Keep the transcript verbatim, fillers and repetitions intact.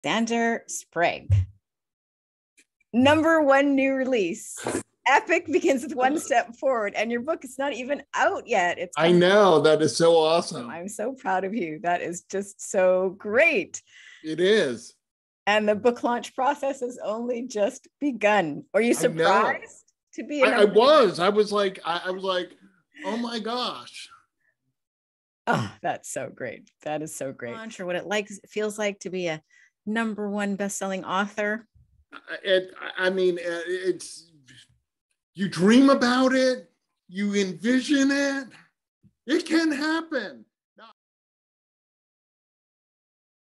Xander Sprague. Number one new release. Epic begins with one step forward, and your book is not even out yet. It's I know, that is so awesome. I'm so proud of you. That is just so great. It is. And the book launch process has only just begun. Were you surprised to be? I, I was. I was like, I, I was like, oh my gosh. Oh, that's so great. That is so great. I'm not sure what it likes feels like to be a number one best-selling author. It, I mean, it's, you dream about it, you envision it, it can happen.